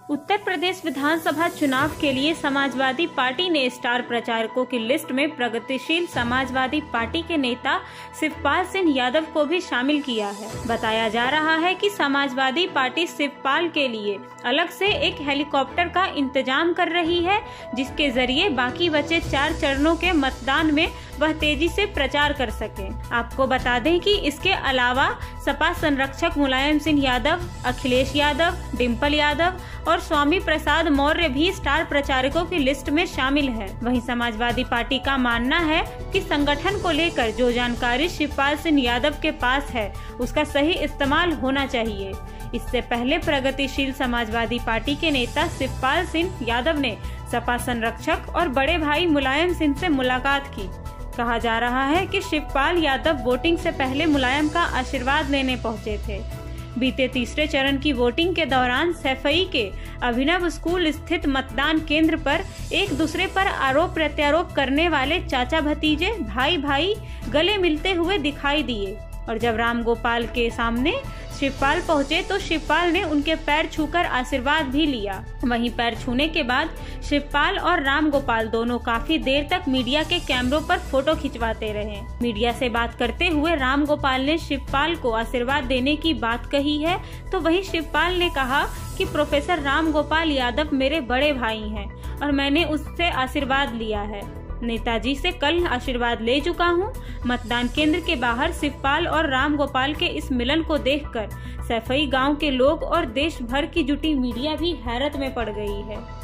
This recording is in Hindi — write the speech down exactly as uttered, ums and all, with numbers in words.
उत्तर प्रदेश विधानसभा चुनाव के लिए समाजवादी पार्टी ने स्टार प्रचारकों की लिस्ट में प्रगतिशील समाजवादी पार्टी के नेता शिवपाल सिंह यादव को भी शामिल किया है। बताया जा रहा है कि समाजवादी पार्टी शिवपाल के लिए अलग से एक हेलीकॉप्टर का इंतजाम कर रही है, जिसके जरिए बाकी बचे चार चरणों के मतदान में वह तेजी से प्रचार कर सके। आपको बता दें कि इसके अलावा सपा संरक्षक मुलायम सिंह यादव, अखिलेश यादव, डिम्पल यादव और स्वामी प्रसाद मौर्य भी स्टार प्रचारकों की लिस्ट में शामिल है। वहीं समाजवादी पार्टी का मानना है कि संगठन को लेकर जो जानकारी शिवपाल सिंह यादव के पास है उसका सही इस्तेमाल होना चाहिए। इससे पहले प्रगतिशील समाजवादी पार्टी के नेता शिवपाल सिंह यादव ने सपा संरक्षक और बड़े भाई मुलायम सिंह से मुलाकात की। कहा जा रहा है कि शिवपाल यादव वोटिंग से पहले मुलायम का आशीर्वाद लेने पहुंचे थे। बीते तीसरे चरण की वोटिंग के दौरान सैफई के अभिनव स्कूल स्थित मतदान केंद्र पर एक दूसरे पर आरोप प्रत्यारोप करने वाले चाचा भतीजे भाई भाई गले मिलते हुए दिखाई दिए और जब राम गोपाल के सामने शिवपाल पहुंचे तो शिवपाल ने उनके पैर छूकर आशीर्वाद भी लिया। वहीं पैर छूने के बाद शिवपाल और राम गोपाल दोनों काफी देर तक मीडिया के कैमरों पर फोटो खिंचवाते रहे। मीडिया से बात करते हुए राम गोपाल ने शिवपाल को आशीर्वाद देने की बात कही है, तो वहीं शिवपाल ने कहा कि प्रोफेसर राम गोपाल यादव मेरे बड़े भाई हैं और मैंने उससे आशीर्वाद लिया है। नेताजी से कल आशीर्वाद ले चुका हूं। मतदान केंद्र के बाहर शिवपाल और राम गोपाल के इस मिलन को देखकर सैफई गांव के लोग और देश भर की जुटी मीडिया भी हैरत में पड़ गई है।